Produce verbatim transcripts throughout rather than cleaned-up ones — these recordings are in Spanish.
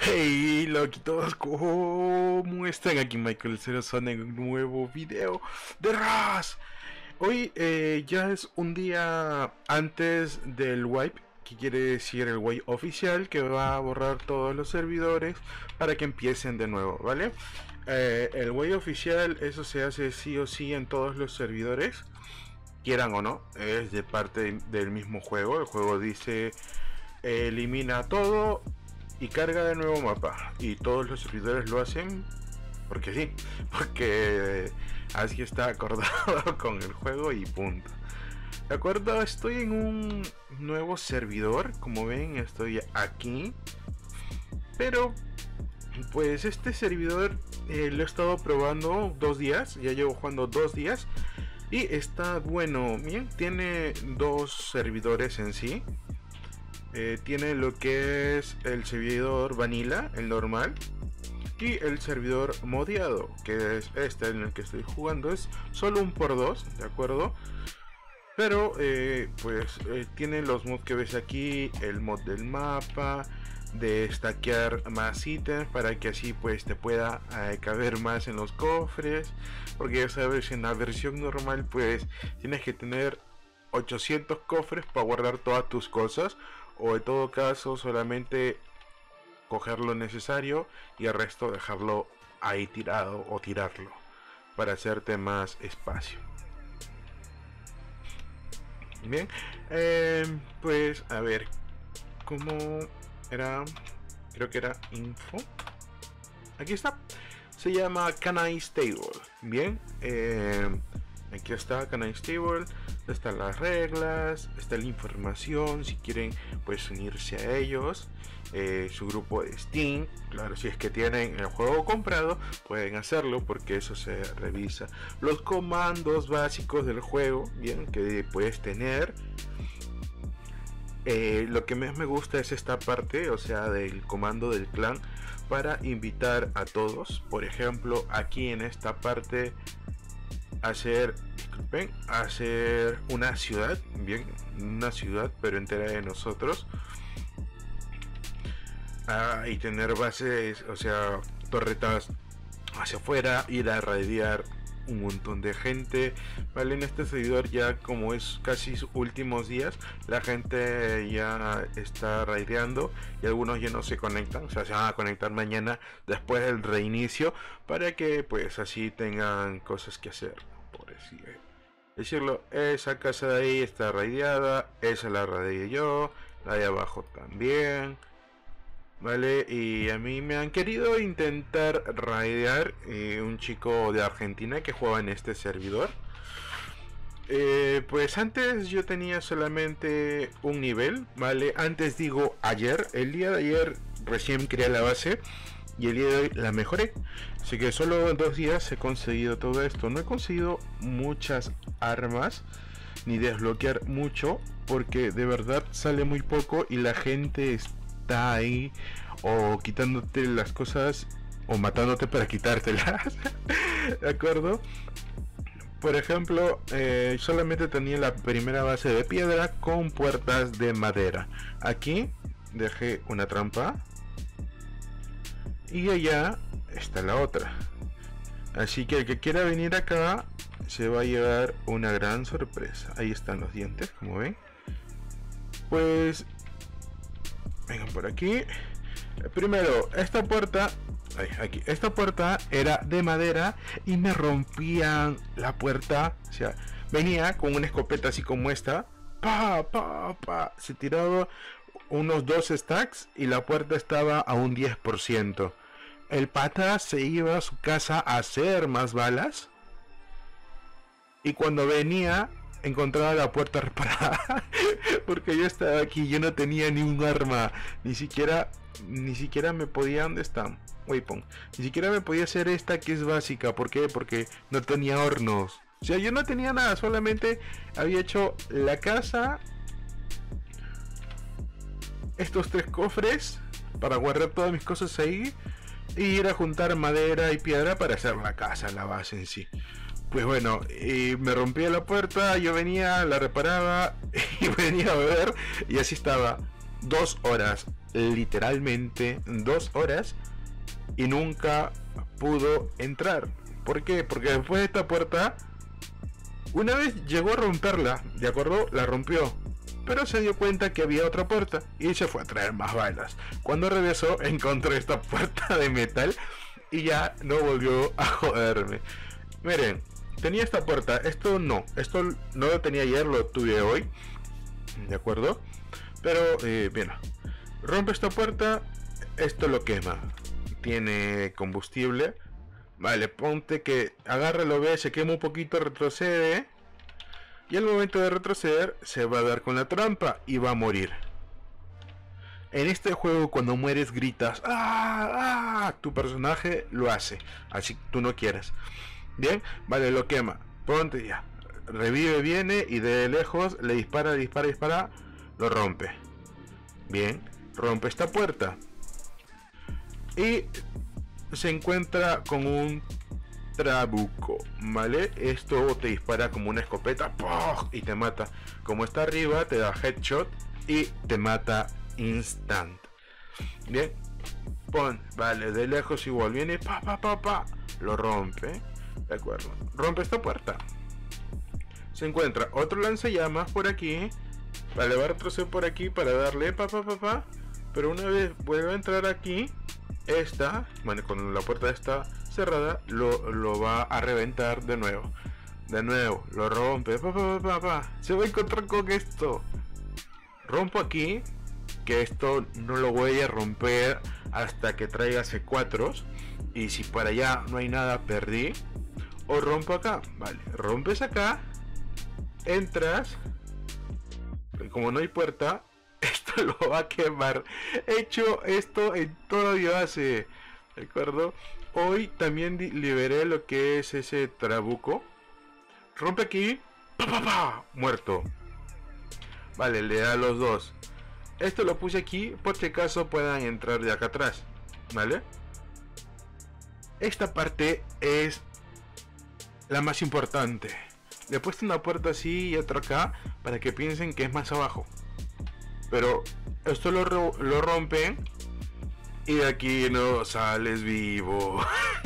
Hey, loquitos, ¿cómo están? Aquí Michael Cero Son en un nuevo video de Raz. Hoy eh, ya es un día antes del wipe, que quiere decir el wipe oficial, que va a borrar todos los servidores para que empiecen de nuevo, ¿vale? Eh, el wipe oficial, eso se hace sí o sí en todos los servidores, quieran o no, es de parte del mismo juego. El juego dice eh, elimina todo y carga de nuevo mapa, y todos los servidores lo hacen porque sí, porque así está acordado con el juego y punto. De acuerdo, estoy en un nuevo servidor, como ven estoy aquí, pero pues este servidor eh, lo he estado probando dos días, ya llevo jugando dos días y está bueno. Bien, tiene dos servidores en sí. Eh, tiene lo que es el servidor vanilla, el normal, y el servidor modiado, que es este en el que estoy jugando. Es solo un por dos, de acuerdo, pero eh, pues eh, tiene los mods que ves aquí, el mod del mapa, de stackear más ítems para que así pues te pueda eh, caber más en los cofres, porque ya sabes, en la versión normal pues tienes que tener ochocientos cofres para guardar todas tus cosas, o en todo caso solamente coger lo necesario y el resto dejarlo ahí tirado o tirarlo para hacerte más espacio. Bien, eh, pues a ver, ¿cómo era? Creo que era info. Aquí está. Se llama Canine Stable. Bien, eh, aquí está Canine Stable. Están las reglas, está la información, si quieren pues unirse a ellos, eh, su grupo de Steam. Claro, si es que tienen el juego comprado pueden hacerlo, porque eso se revisa. Los comandos básicos del juego, bien, que puedes tener. Eh, lo que más me gusta es esta parte, o sea, del comando del clan para invitar a todos. Por ejemplo, aquí en esta parte hacer, disculpen, hacer una ciudad, bien, una ciudad pero entera de nosotros, ah, y tener bases, o sea, torretas hacia afuera, ir a raidear un montón de gente, vale. En este servidor ya, como es casi sus últimos días, la gente ya está raideando y algunos ya no se conectan, o sea, se van a conectar mañana después del reinicio, para que pues así tengan cosas que hacer, por así decirlo. Esa casa de ahí está raideada, esa la raideé yo, la de abajo también, vale. Y a mí me han querido intentar raidear eh, un chico de Argentina que juega en este servidor. Eh, pues antes yo tenía solamente un nivel, vale. Antes digo ayer, el día de ayer recién creé la base y el día de hoy la mejoré, así que solo en dos días he conseguido todo esto. No he conseguido muchas armas ni desbloquear mucho, porque de verdad sale muy poco y la gente está ahí o quitándote las cosas o matándote para quitártelas. De acuerdo. Por ejemplo, eh, solamente tenía la primera base de piedra con puertas de madera. Aquí dejé una trampa y allá está la otra, así que el que quiera venir acá se va a llevar una gran sorpresa. Ahí están los dientes, como ven. Pues vengan por aquí. Primero, esta puerta, ay, aquí, esta puerta era de madera y me rompían la puerta. O sea, venía con una escopeta así como esta, pa, pa, pa, se tiraba unos dos stacks y la puerta estaba a un diez por ciento. El pata se iba a su casa a hacer más balas y cuando venía encontraba la puerta reparada. Porque yo estaba aquí, yo no tenía ni un arma, ni siquiera ni siquiera me podía, ¿dónde está? Weapon. Ni siquiera me podía hacer esta que es básica. ¿Por qué? Porque no tenía hornos. O sea, yo no tenía nada, solamente había hecho la casa, estos tres cofres para guardar todas mis cosas ahí, y ir a juntar madera y piedra para hacer la casa, la base en sí. Pues bueno, y me rompía la puerta, yo venía, la reparaba y venía a ver, y así estaba dos horas literalmente dos horas y nunca pudo entrar. ¿Por qué? Porque después de esta puerta, una vez llegó a romperla, ¿de acuerdo? La rompió, pero se dio cuenta que había otra puerta y se fue a traer más balas. Cuando regresó, encontró esta puerta de metal y ya no volvió a joderme. Miren, tenía esta puerta, esto no, esto no lo tenía ayer, lo tuve hoy, ¿de acuerdo? Pero, eh, bien, rompe esta puerta, esto lo quema, tiene combustible, vale, ponte que agarra, lo ve, se quema un poquito, retrocede, y al momento de retroceder se va a dar con la trampa y va a morir. En este juego cuando mueres gritas, ¡ah! ¡Ah! Tu personaje lo hace, así tú no quieres. Bien, vale, lo quema, ponte ya, revive, viene y de lejos le dispara, dispara, dispara, lo rompe. Bien, rompe esta puerta y se encuentra con un trabuco, ¿vale? Esto te dispara como una escopeta, ¡pum! Y te mata. Como está arriba, te da headshot y te mata instant. Bien, pon, vale, de lejos igual, viene, pa, pa, pa, pa, lo rompe, de acuerdo, rompe esta puerta. Se encuentra otro lanzallamas por aquí, vale, va a retroceder por aquí para darle, pa, pa, pa, pa, pero una vez vuelve a entrar aquí, esta, bueno, con la puerta está cerrada, lo, lo va a reventar de nuevo. De nuevo, lo rompe, pa, pa, pa, pa. Se va a encontrar con esto. Rompo aquí, que esto no lo voy a romper hasta que traiga C cuatro. Y si para allá no hay nada, perdí. O rompo acá, vale, rompes acá, entras, como no hay puerta, esto lo va a quemar. He hecho esto en todo mi base, ¿de acuerdo? Hoy también liberé lo que es ese trabuco. Rompe aquí, pa, pa, pa, muerto. Vale, le da a los dos. Esto lo puse aquí por si acaso puedan entrar de acá atrás, ¿vale? Esta parte es la más importante. Le he puesto una puerta así y otra acá para que piensen que es más abajo. Pero esto lo, lo rompen y de aquí no sales vivo.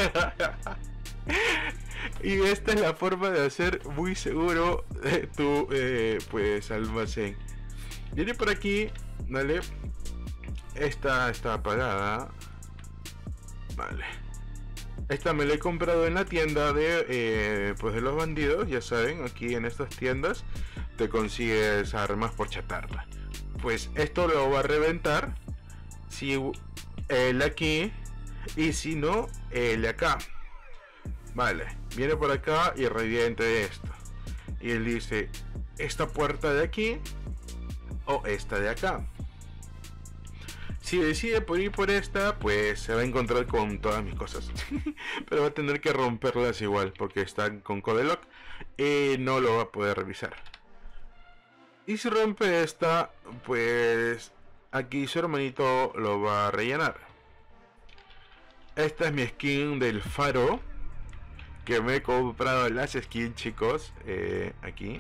Y esta es la forma de hacer muy seguro eh, tu eh, pues almacén. Viene por aquí, vale. Esta está apagada. Vale. Esta me la he comprado en la tienda de eh, pues de los bandidos, ya saben, aquí en estas tiendas te consigues armas por chatarra. Pues esto lo va a reventar si el aquí y si no el acá. Vale, viene por acá y reviente esto. Y él dice, esta puerta de aquí o esta de acá. Si decide por ir por esta, pues se va a encontrar con todas mis cosas. Pero va a tener que romperlas igual, porque están con codelock y no lo va a poder revisar. Y si rompe esta, pues aquí su hermanito lo va a rellenar. Esta es mi skin del faro, que me he comprado las skins, chicos. Eh, aquí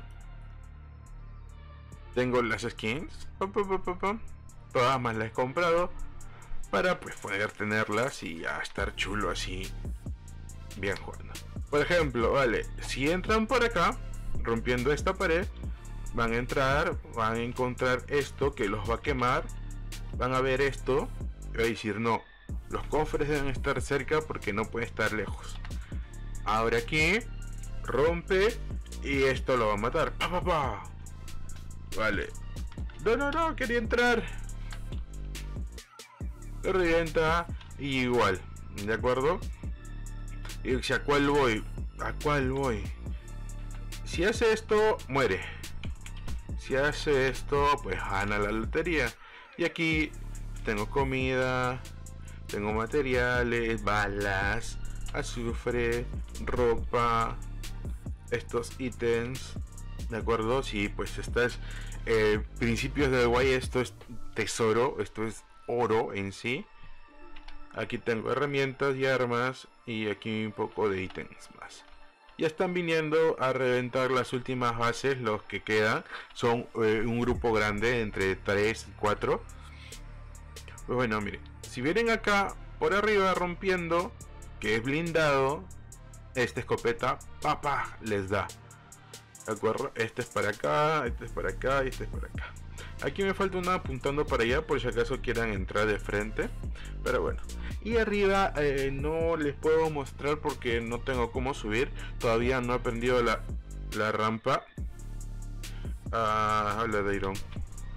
tengo las skins, pum, pum, pum, pum, pum. Todas más las he comprado para pues poder tenerlas y ya estar chulo así, bien jugando. Por ejemplo, vale, si entran por acá rompiendo esta pared, van a entrar, van a encontrar esto que los va a quemar, van a ver esto y va a decir no, los cofres deben estar cerca porque no puede estar lejos. Ahora aquí rompe y esto lo va a matar, pa, pa, pa. Vale, no, no, no, quería entrar. Lo revienta y igual, ¿de acuerdo? Y si a cuál voy, a cuál voy. Si hace esto, muere. Si hace esto, pues gana la lotería. Y aquí tengo comida, tengo materiales, balas, azufre, ropa, estos ítems, ¿de acuerdo? Si pues estás eh, principios del guay, esto es tesoro, esto es oro en sí. Aquí tengo herramientas y armas y aquí un poco de ítems más. Ya están viniendo a reventar las últimas bases, los que quedan son eh, un grupo grande entre tres y cuatro. Pues bueno, miren, si vienen acá por arriba rompiendo, que es blindado, esta escopeta, papá, les da. ¿De acuerdo? Este es para acá, este es para acá y este es para acá. Aquí me falta una apuntando para allá por si acaso quieran entrar de frente. Pero bueno. Y arriba eh, no les puedo mostrar porque no tengo cómo subir. Todavía no he aprendido la, la rampa. Ah, habla de Iron.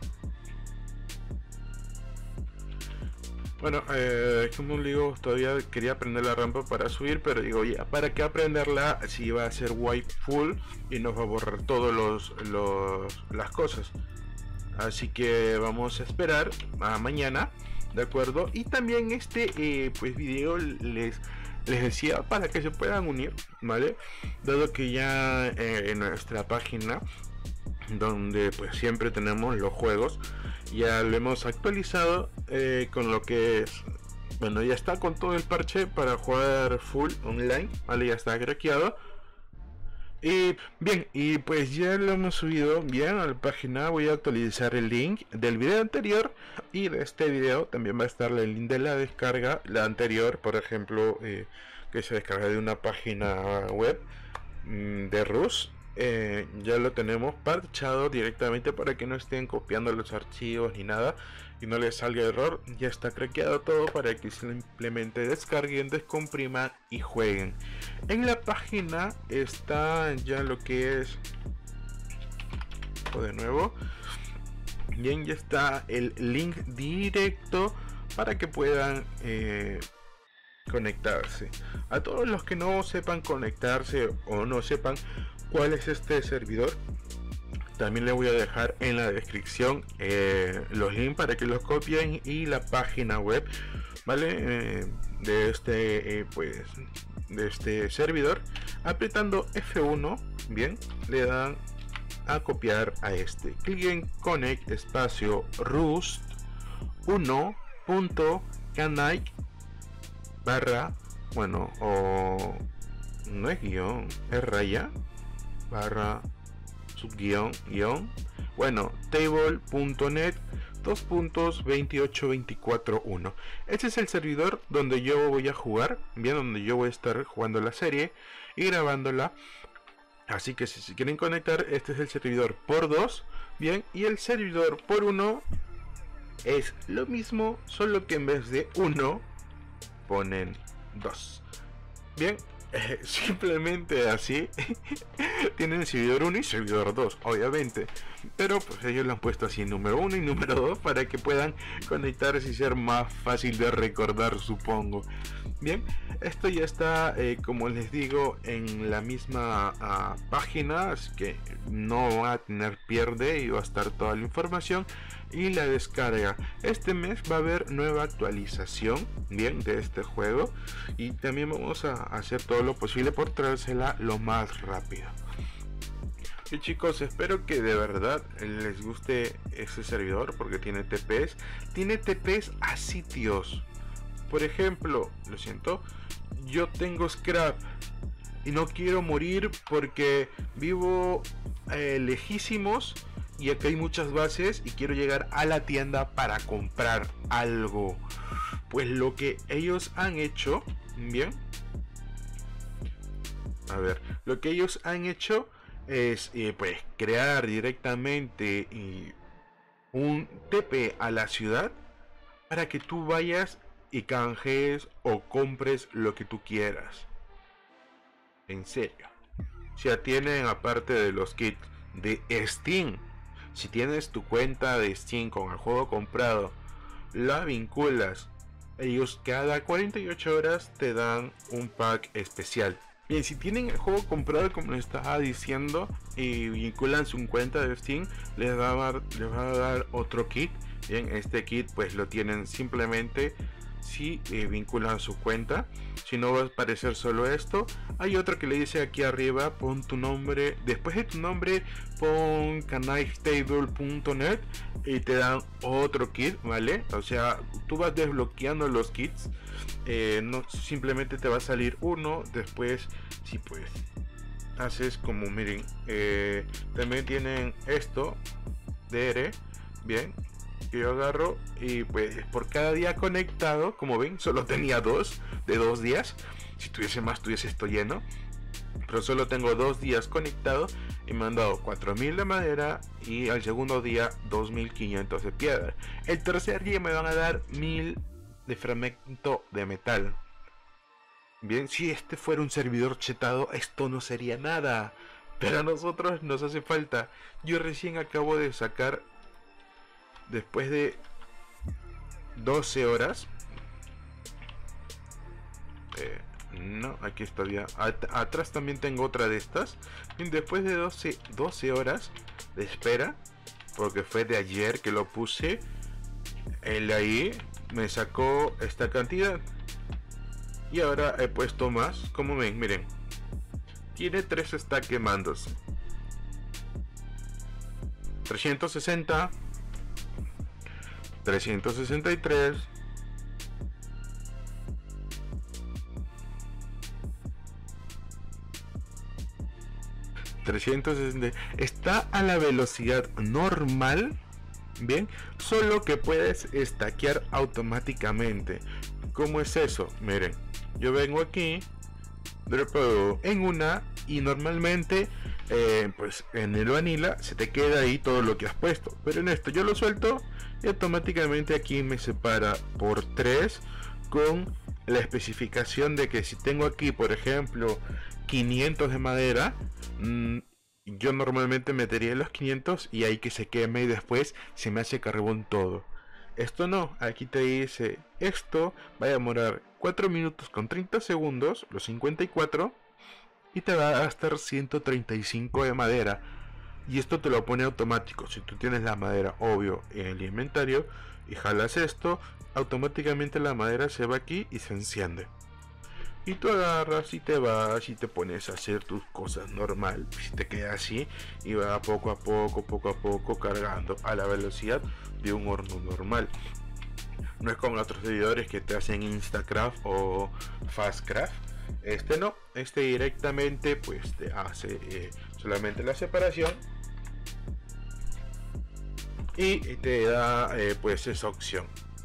Bueno, eh, como le digo, todavía quería aprender la rampa para subir, pero digo, ya, ¿para qué aprenderla si va a ser wipe full y nos va a borrar todos los, los las cosas? Así que vamos a esperar a mañana, ¿de acuerdo? Y también este eh, pues video les, les decía para que se puedan unir, ¿vale? Dado que ya eh, en nuestra página, donde pues siempre tenemos los juegos, ya lo hemos actualizado eh, con lo que es, bueno, ya está con todo el parche para jugar full online, ¿vale? Ya está craqueado. Y bien, y pues ya lo hemos subido bien a la página. Voy a actualizar el link del video anterior y de este video también va a estar el link de la descarga. La anterior, por ejemplo, eh, que se descarga de una página web mmm, de Rus. Eh, ya lo tenemos parchado directamente para que no estén copiando los archivos ni nada y no les salga error. Ya está craqueado todo para que simplemente descarguen, descompriman y jueguen. En la página está ya lo que es, o de nuevo, bien, ya está el link directo para que puedan eh, conectarse. A todos los que no sepan conectarse o no sepan cuál es este servidor, también le voy a dejar en la descripción eh, los links para que los copien y la página web, vale, eh, de este eh, pues de este servidor. Apretando F uno, bien, le dan a copiar a este, clic en connect espacio rust uno punto canal barra, bueno, o no es guión, es raya barra subguión guión, bueno, table.net dos puntos veintiocho veinticuatro uno. Este es el servidor donde yo voy a jugar, bien, donde yo voy a estar jugando la serie y grabándola. Así que si se quieren conectar, este es el servidor por dos, bien, y el servidor por uno es lo mismo, solo que en vez de uno ponen dos. Bien, eh, simplemente así. Tienen servidor uno y servidor dos, obviamente, pero pues ellos lo han puesto así, número uno y número dos, para que puedan conectarse y ser más fácil de recordar, supongo. Bien, esto ya está, eh, como les digo, en la misma uh, página, así que no va a tener pierde y va a estar toda la información. Y la descarga, este mes va a haber nueva actualización, bien, de este juego, y también vamos a hacer todo lo posible por traérsela lo más rápido. Y chicos, espero que de verdad les guste este servidor, porque tiene T Ps, tiene T Ps a sitios. Por ejemplo, lo siento, yo tengo scrap y no quiero morir porque vivo eh, lejísimos y acá hay muchas bases y quiero llegar a la tienda para comprar algo. Pues lo que ellos han hecho, bien, a ver, lo que ellos han hecho es eh, pues crear directamente eh, un T P a la ciudad para que tú vayas y canjees o compres lo que tú quieras. En serio, ya tienen, aparte de los kits de Steam, si tienes tu cuenta de Steam con el juego comprado, la vinculas, ellos cada cuarenta y ocho horas te dan un pack especial. Bien, si tienen el juego comprado, como les estaba diciendo, y vinculan su cuenta de Steam, les va a dar, les va a dar otro kit. Bien, este kit pues lo tienen simplemente si eh, vinculan su cuenta. Si no, va a aparecer solo esto. Hay otro que le dice aquí arriba, pon tu nombre, después de tu nombre pon canalstable punto net y te dan otro kit, ¿vale? O sea, tú vas desbloqueando los kits, eh, no simplemente te va a salir uno. Después, si pues haces como, miren, eh, también tienen esto D R, bien, que yo agarro y pues por cada día conectado, como ven, solo tenía dos de dos días. Si tuviese más, tuviese esto lleno, pero solo tengo dos días conectado y me han dado cuatro mil de madera y al segundo día dos mil quinientos de piedra. El tercer día me van a dar mil de fragmento de metal. Bien, si este fuera un servidor chetado, esto no sería nada, pero a nosotros nos hace falta. Yo recién acabo de sacar, después de doce horas, eh, no, aquí está ya. At atrás también tengo otra de estas. Y después de doce, doce horas de espera, porque fue de ayer que lo puse, él ahí me sacó esta cantidad. Y ahora he puesto más. Como ven, miren, tiene tres stacks quemándose. trescientos sesenta, trescientos sesenta y tres, trescientos sesenta. Está a la velocidad normal, bien, solo que puedes stackear automáticamente. ¿Cómo es eso? Miren, yo vengo aquí, dropo en una y normalmente eh, pues en el vanilla se te queda ahí todo lo que has puesto, pero en esto yo lo suelto y automáticamente aquí me separa por tres con la especificación de que si tengo aquí, por ejemplo, quinientos de madera, mmm, yo normalmente metería los quinientos y ahí que se queme y después se me hace carbón todo. Esto no, aquí te dice, esto va a demorar cuatro minutos con treinta segundos, los cincuenta y cuatro, y te va a gastar ciento treinta y cinco de madera. Y esto te lo pone automático. Si tú tienes la madera, obvio, en el inventario y jalas esto, automáticamente la madera se va aquí y se enciende. Y tú agarras y te vas y te pones a hacer tus cosas normal. Si te queda así y va poco a poco, poco a poco cargando a la velocidad de un horno normal. No es como otros servidores que te hacen Instacraft o Fastcraft. Este no, este directamente pues te hace eh, solamente la separación y te da eh, pues esa opción.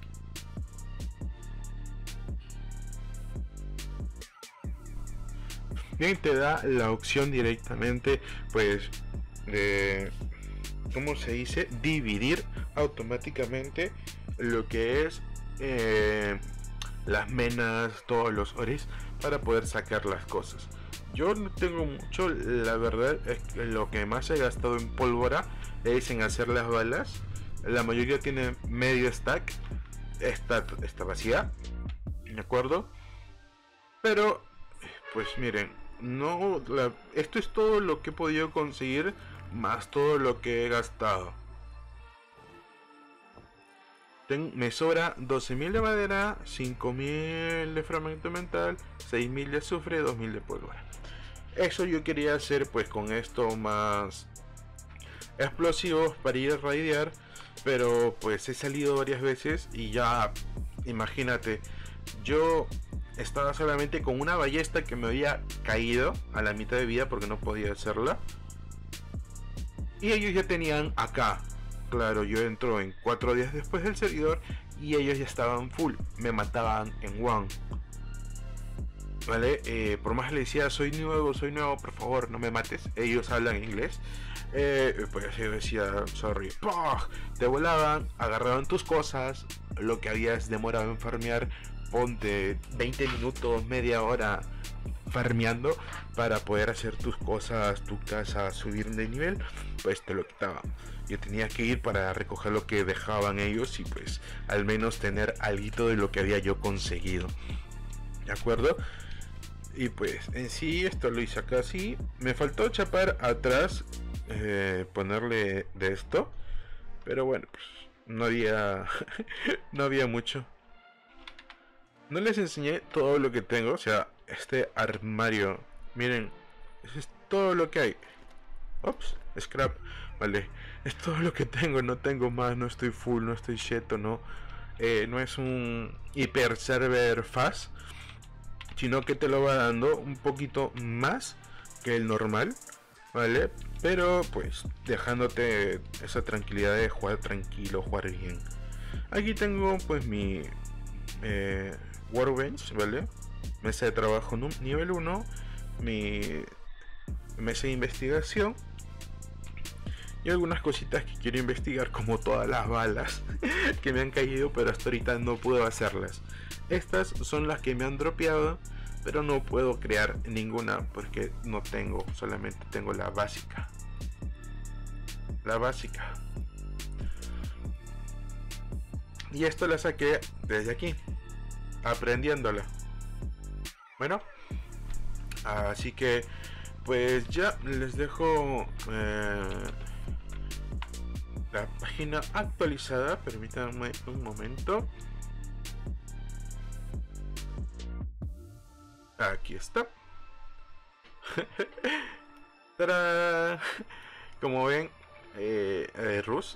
Bien, te da la opción directamente pues de, ¿cómo se dice? Dividir automáticamente lo que es eh, las menas, todos los ores, para poder sacar las cosas. Yo no tengo mucho, la verdad es que lo que más he gastado en pólvora es en hacer las balas. La mayoría tiene medio stack, esta está vacía, ¿de acuerdo? Pero pues miren, no, la, esto es todo lo que he podido conseguir más todo lo que he gastado. Ten, me sobra doce mil de madera, cinco mil de fragmento mental, seis mil de azufre, dos mil de pólvora. Eso yo quería hacer pues con esto más explosivos para ir a raidear, pero pues he salido varias veces y ya imagínate, yo estaba solamente con una ballesta que me había caído a la mitad de vida porque no podía hacerla, y ellos ya tenían acá. Claro, yo entro en cuatro días después del servidor y ellos ya estaban full, me mataban en one. Vale, eh, por más le decía soy nuevo, soy nuevo, por favor no me mates. Ellos hablan inglés, eh, pues yo decía sorry, ¡pah! Te volaban, agarraban tus cosas, lo que habías demorado en farmear, ponte veinte minutos, media hora farmeando para poder hacer tus cosas, tu casa, subir de nivel, pues te lo quitaban. Yo tenía que ir para recoger lo que dejaban ellos y pues al menos tener algo de lo que había yo conseguido, ¿de acuerdo? Y pues en sí esto lo hice acá así. Me faltó chapar atrás, eh, ponerle de esto, pero bueno, pues no había no había mucho. No les enseñé todo lo que tengo, o sea, este armario, miren, eso es todo lo que hay. Ops, scrap, vale, es todo lo que tengo, no tengo más, no estoy full, no estoy cheto, no, eh, no es un hiper server fast, sino que te lo va dando un poquito más que el normal, ¿vale? Pero pues dejándote esa tranquilidad de jugar tranquilo, jugar bien. Aquí tengo pues mi eh, Workbench, ¿vale? Mesa de trabajo nivel uno, mi mesa de investigación y algunas cositas que quiero investigar, como todas las balas que me han caído, pero hasta ahorita no puedo hacerlas. Estas son las que me han dropeado, pero no puedo crear ninguna porque no tengo, solamente tengo la básica. La básica. Y esto la saqué desde aquí, aprendiéndola. Bueno, así que pues ya les dejo eh, la página actualizada. Permítanme un momento. Aquí está. ¡Tarán! Como ven, eh, eh, Rus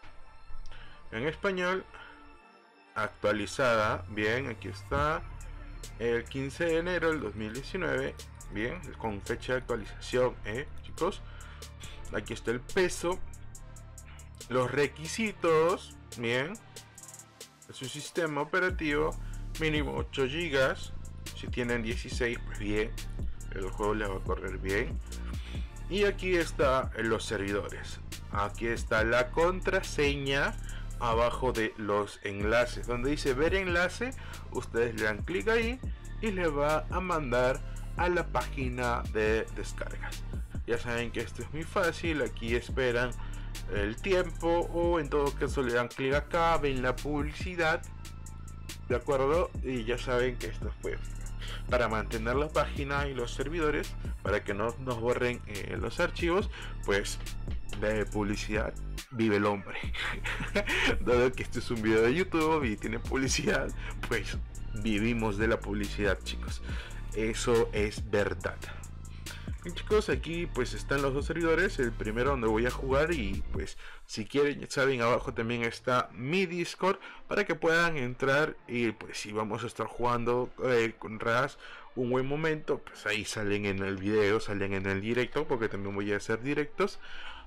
en español, actualizada. Bien, aquí está. El quince de enero del dos mil diecinueve. Bien, con fecha de actualización, eh, chicos. Aquí está el peso. Los requisitos. Bien. Es un sistema operativo mínimo ocho gigas. Si tienen dieciséis, pues bien, el juego les va a correr bien. Y aquí está los servidores. Aquí está la contraseña abajo de los enlaces, donde dice ver enlace. Ustedes le dan clic ahí y les va a mandar a la página de descargas. Ya saben que esto es muy fácil. Aquí esperan el tiempo, o en todo caso le dan clic acá, ven la publicidad, de acuerdo, y ya saben que esto fue para mantener la página y los servidores, para que no nos borren eh, los archivos. Pues de publicidad vive el hombre. Dado que este es un video de YouTube y tiene publicidad, pues vivimos de la publicidad, chicos. Eso es verdad. Bien, chicos, aquí pues están los dos servidores. El primero donde voy a jugar, y pues si quieren, ya saben, abajo también está mi Discord para que puedan entrar. Y pues si vamos a estar jugando eh, con Raz un buen momento, pues ahí salen en el video, salen en el directo, porque también voy a hacer directos,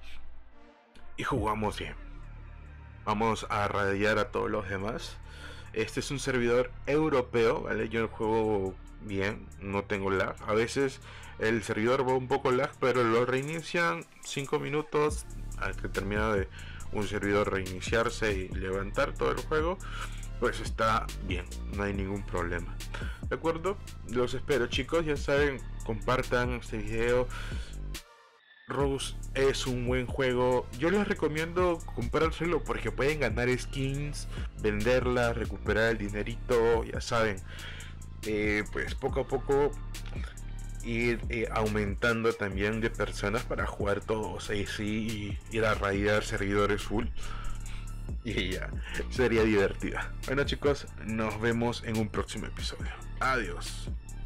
y jugamos bien. Vamos a radiar a todos los demás. Este es un servidor europeo, ¿vale? Yo juego bien, no tengo lag. A veces el servidor va un poco lag, pero lo reinician cinco minutos al que termina de un servidor reiniciarse y levantar todo el juego. Pues está bien, no hay ningún problema. ¿De acuerdo? Los espero, chicos. Ya saben, compartan este video. Rose es un buen juego. Yo les recomiendo comprárselo porque pueden ganar skins, venderla, recuperar el dinerito. Ya saben, eh, pues poco a poco ir eh, aumentando también de personas para jugar todos ahí sí, y ir a raidar servidores full. Y ya, sería divertida. Bueno, chicos, nos vemos en un próximo episodio. Adiós.